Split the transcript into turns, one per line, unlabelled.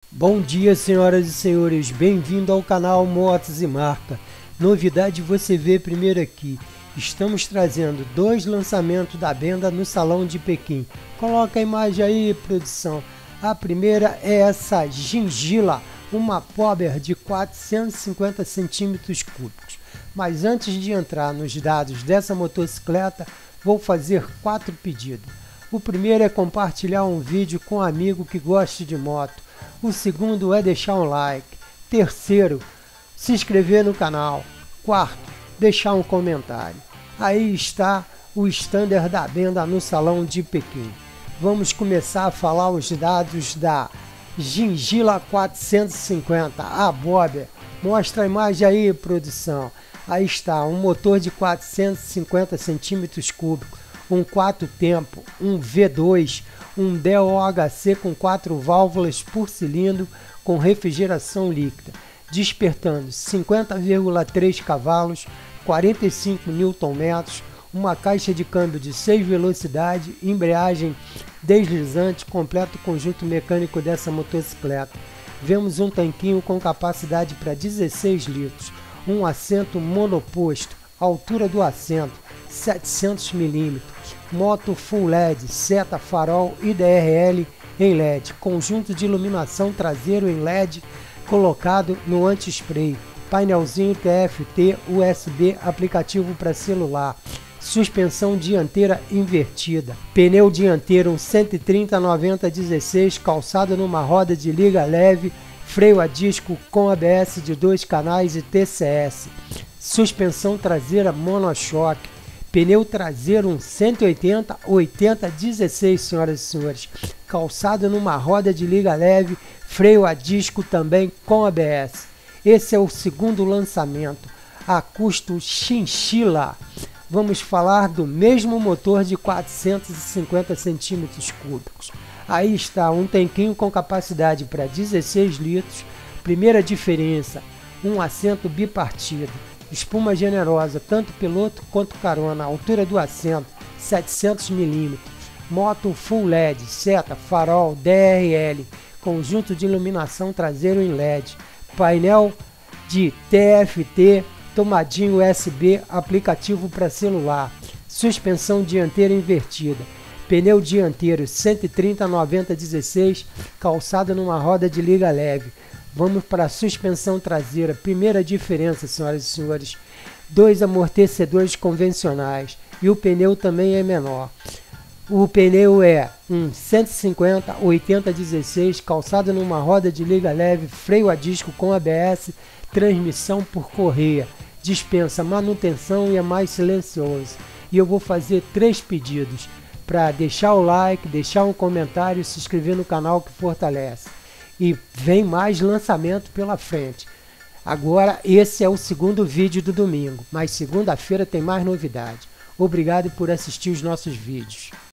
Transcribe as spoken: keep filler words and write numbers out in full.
Bom dia, senhoras e senhores, bem-vindo ao canal Motos e Marca. Novidade você vê primeiro aqui. Estamos trazendo dois lançamentos da Benda no Salão de Pequim. Coloca a imagem aí, produção. A primeira é essa Gingila, uma Pobber de quatrocentos e cinquenta centímetros cúbicos. Mas antes de entrar nos dados dessa motocicleta, vou fazer quatro pedidos. O primeiro é compartilhar um vídeo com um amigo que goste de moto. O segundo é deixar um like. Terceiro, se inscrever no canal. Quarto, deixar um comentário. Aí está o standard da Benda no Salão de Pequim. Vamos começar a falar os dados da Gingila quatrocentos e cinquenta, a Bobber. Mostra a imagem aí, produção. Aí está, um motor de quatrocentos e cinquenta centímetros cúbicos, um quatro tempo, um V dois, um D O H C com quatro válvulas por cilindro com refrigeração líquida, despertando cinquenta vírgula três cavalos, quarenta e cinco newton-metros, uma caixa de câmbio de seis velocidades, embreagem deslizante, completo conjunto mecânico dessa motocicleta. Vemos um tanquinho com capacidade para dezesseis litros, um assento monoposto, altura do assento setecentos milímetros, moto Full L E D, seta, farol e D R L em L E D, conjunto de iluminação traseiro em L E D colocado no anti-spray, painelzinho T F T, U S B, aplicativo para celular, suspensão dianteira invertida, pneu dianteiro um cento e trinta noventa dezesseis, calçado numa roda de liga leve, freio a disco com A B S de dois canais e T C S, suspensão traseira monochoque, pneu traseiro um cento e oitenta oitenta dezesseis, senhoras e senhores, calçado numa roda de liga leve, freio a disco também com A B S. Esse é o segundo lançamento, a custo Chinchilla. Vamos falar do mesmo motor de quatrocentos e cinquenta centímetros cúbicos. Aí está um tanquinho com capacidade para dezesseis litros, primeira diferença, um assento bipartido, espuma generosa, tanto piloto quanto carona, altura do assento setecentos milímetros, moto Full L E D, seta, farol, D R L, conjunto de iluminação traseiro em L E D, painel de T F T, tomadinho U S B, aplicativo para celular, suspensão dianteira invertida, pneu dianteiro cento e trinta noventa dezesseis, calçado numa roda de liga leve. Vamos para a suspensão traseira. Primeira diferença, senhoras e senhores, dois amortecedores convencionais e o pneu também é menor. O pneu é um cento e cinquenta oitenta dezesseis, calçado numa roda de liga leve, freio a disco com A B S, transmissão por correia, dispensa manutenção e é mais silencioso. E eu vou fazer três pedidos para deixar o like, deixar um comentário e se inscrever no canal que fortalece. E vem mais lançamento pela frente. Agora esse é o segundo vídeo do domingo, mas segunda-feira tem mais novidade. Obrigado por assistir os nossos vídeos.